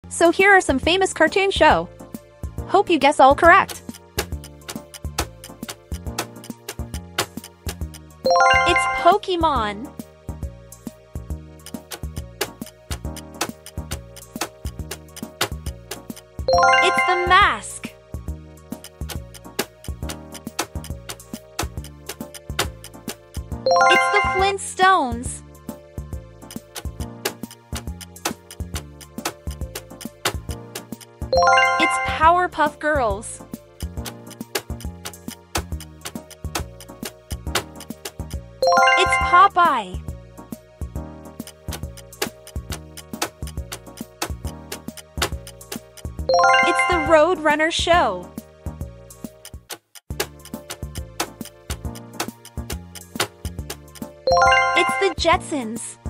So here are some famous cartoon show. Hope you guess all correct. It's Pokemon. It's The Mask. It's The Flintstones. It's Powerpuff Girls. It's Popeye. It's the Roadrunner Show. It's the Jetsons.